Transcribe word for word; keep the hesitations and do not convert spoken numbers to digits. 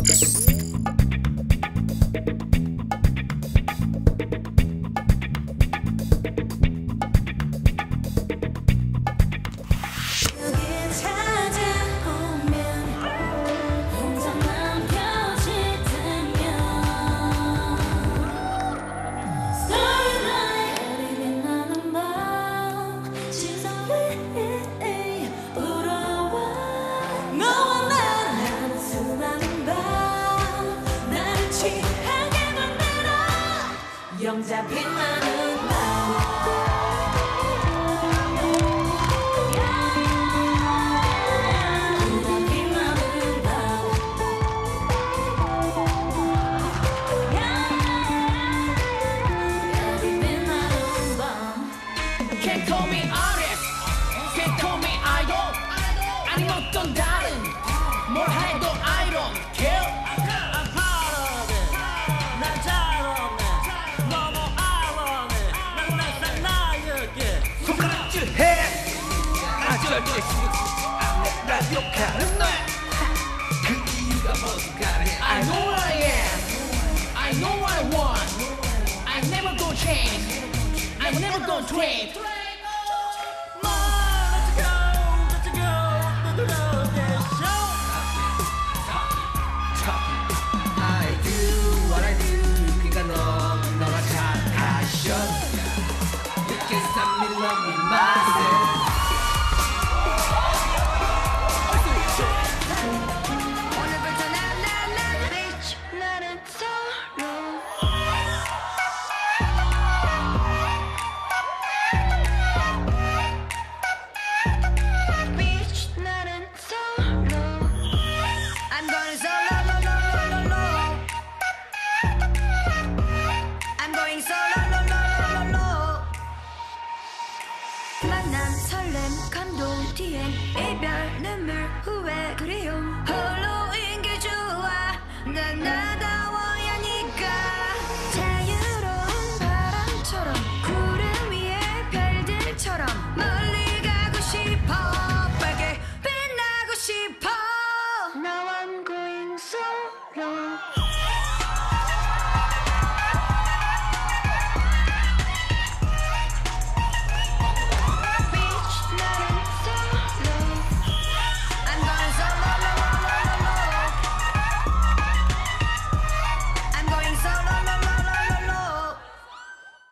영잡힌 많은 밤 영잡힌 많은 밤 영잡힌 많은 밤 Can't call me artist, can't call me idol. 아님 어떤 다른 뭘 해도 I don't care. I'm part of it. 난 잘 없네. 너무 알아네. 난 항상 나에게 손가락질해. 어쩔 때 날 욕하는 너. 그 이유가 뭐든 간에 I know I am. I know I want. I never gonna change. I never gonna trade. You can stop me, love me myself.